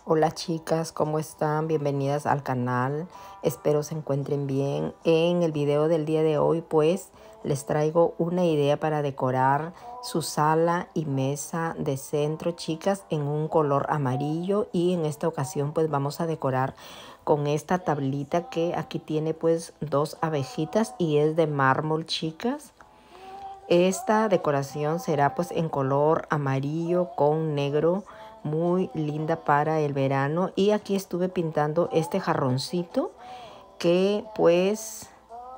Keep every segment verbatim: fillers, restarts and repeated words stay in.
Hola chicas, ¿cómo están? Bienvenidas al canal. Espero se encuentren bien. En el video del día de hoy pues les traigo una idea para decorar su sala y mesa de centro, chicas, en un color amarillo. Y en esta ocasión pues vamos a decorar con esta tablita que aquí tiene pues dos abejitas y es de mármol, chicas. Esta decoración será pues en color amarillo con negro, muy linda para el verano. Y aquí estuve pintando este jarroncito que pues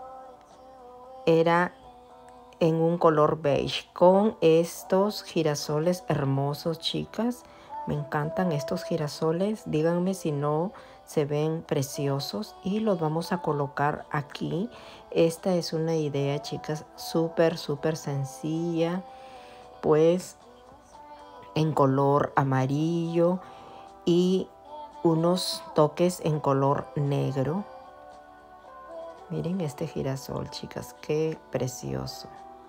era en un color beige con estos girasoles hermosos, chicas. Me encantan estos girasoles, díganme si no se ven preciosos, y los vamos a colocar aquí. Esta es una idea, chicas, súper súper sencilla, pues en color amarillo y unos toques en color negro. Miren este girasol, chicas, qué precioso.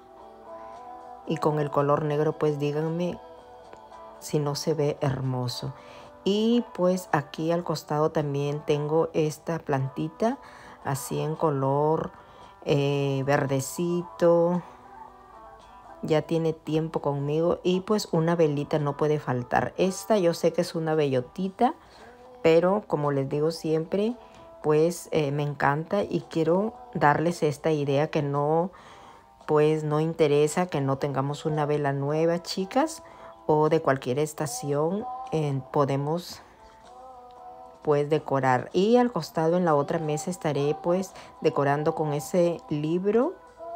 Y con el color negro pues díganme si no se ve hermoso. Y pues aquí al costado también tengo esta plantita así en color eh, verdecito. Ya tiene tiempo conmigo. Y pues una velita no puede faltar. Esta yo sé que es una bellotita, pero como les digo siempre, pues eh, me encanta y quiero darles esta idea que no, pues no interesa que no tengamos una vela nueva, chicas, o de cualquier estación, eh, podemos pues decorar. Y al costado en la otra mesa estaré pues decorando con ese libro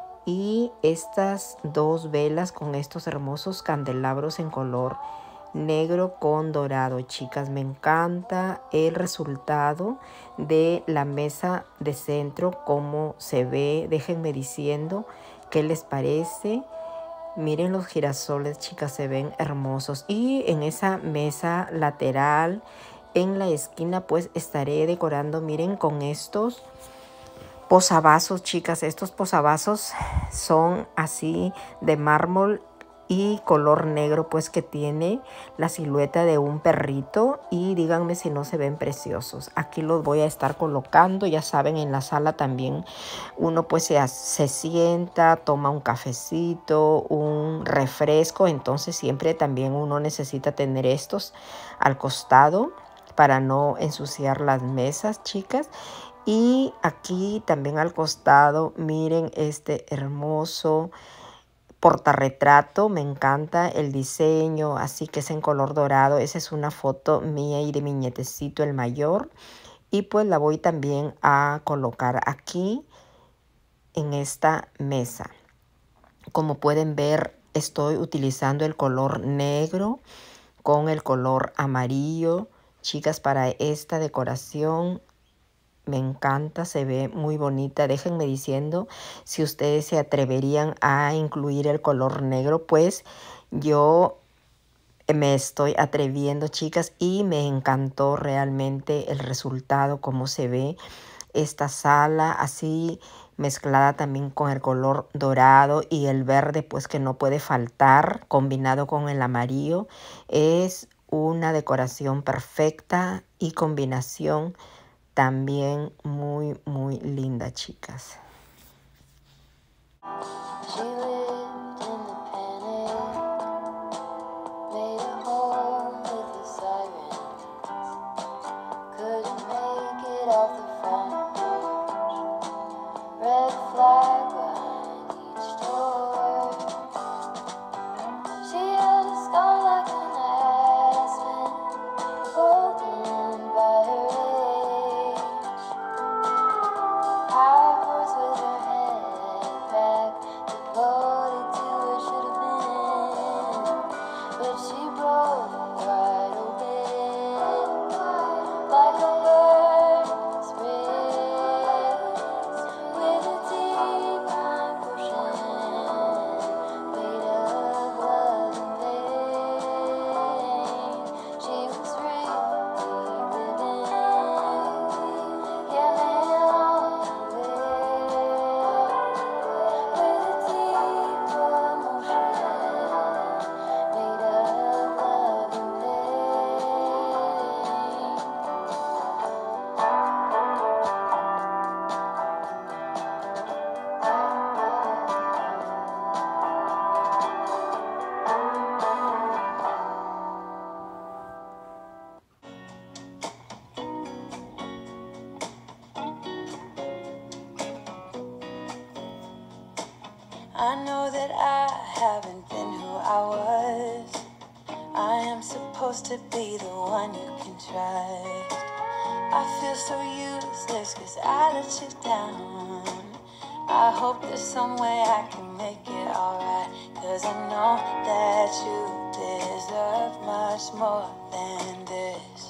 y estas dos velas con estos hermosos candelabros en color negro con dorado, chicas. Me encanta el resultado de la mesa de centro, cómo se ve. Déjenme diciendo qué les parece. Miren los girasoles, chicas, se ven hermosos. Y en esa mesa lateral, en la esquina, pues estaré decorando, miren, con estos posavasos, chicas. Estos posavasos son así de mármol y color negro, pues que tiene la silueta de un perrito. Y díganme si no se ven preciosos. Aquí los voy a estar colocando. Ya saben, en la sala también uno pues se, se sienta, toma un cafecito, un refresco. Entonces siempre también uno necesita tener estos al costado para no ensuciar las mesas, chicas. Y aquí también al costado, miren este hermoso portarretrato. Me encanta el diseño, así que es en color dorado. Esa es una foto mía y de mi nietecito, el mayor. Y pues la voy también a colocar aquí en esta mesa. Como pueden ver, estoy utilizando el color negro con el color amarillo, chicas, para esta decoración. Me encanta, se ve muy bonita. Déjenme diciendo si ustedes se atreverían a incluir el color negro. Pues yo me estoy atreviendo, chicas, y me encantó realmente el resultado, cómo se ve esta sala así mezclada también con el color dorado y el verde, pues que no puede faltar, combinado con el amarillo. Es una decoración perfecta y combinación también muy, muy linda, chicas. With her head back, the I know that I haven't been who I was. I am supposed to be the one you can trust. I feel so useless cause I let you down. I hope there's some way I can make it alright, cause I know that you deserve much more than this.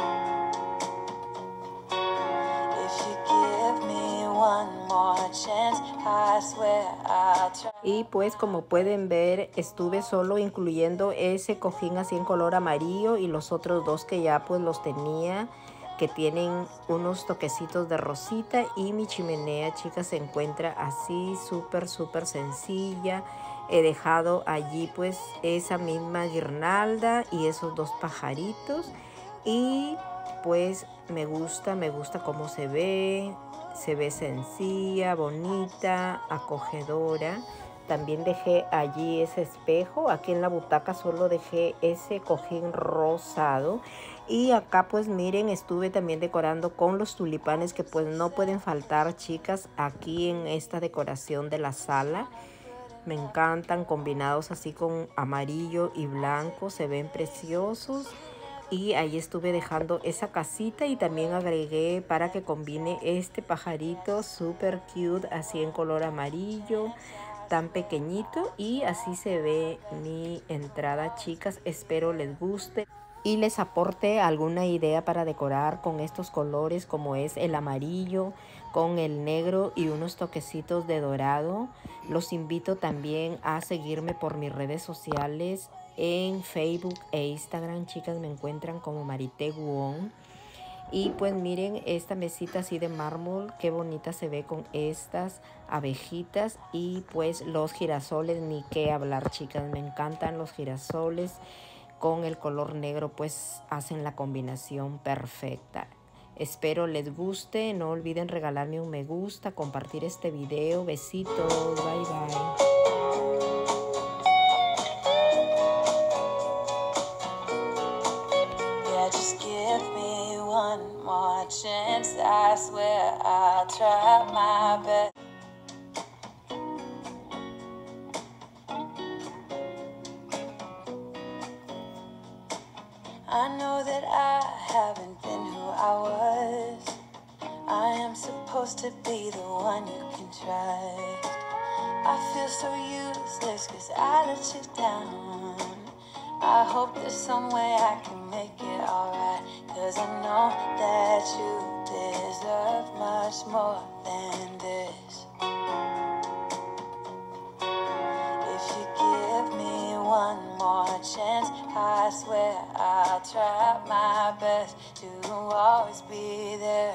If you give me one more chance, I swear I'll try. Y pues como pueden ver, estuve solo incluyendo ese cojín así en color amarillo y los otros dos que ya pues los tenía, que tienen unos toquecitos de rosita, y mi chimenea, chicas, se encuentra así súper súper sencilla. He dejado allí pues esa misma guirnalda y esos dos pajaritos, y pues me gusta, me gusta cómo se ve, se ve sencilla, bonita, acogedora. También dejé allí ese espejo. Aquí en la butaca solo dejé ese cojín rosado. Y acá pues miren, estuve también decorando con los tulipanes que pues no pueden faltar, chicas, aquí en esta decoración de la sala. Me encantan, combinados así con amarillo y blanco, se ven preciosos. Y ahí estuve dejando esa casita y también agregué para que combine este pajarito súper cute, así en color amarillo, tan pequeñito. Y así se ve mi entrada, chicas. Espero les guste y les aporte alguna idea para decorar con estos colores, como es el amarillo con el negro y unos toquecitos de dorado. Los invito también a seguirme por mis redes sociales. En Facebook e Instagram, chicas, me encuentran como Marité Guón. Y pues miren esta mesita así de mármol, qué bonita se ve con estas abejitas. Y pues los girasoles, ni qué hablar, chicas, me encantan los girasoles. Con el color negro pues hacen la combinación perfecta. Espero les guste, no olviden regalarme un me gusta, compartir este video. Besitos, bye bye. Just give me one more chance, I swear I'll try my best. I know that I haven't been who I was. I am supposed to be the one you can trust. I feel so useless cause I let you down. I hope there's some way I can make it alright, cause I know that you deserve much more than this. If you give me one more chance, I swear I'll try my best to always be there.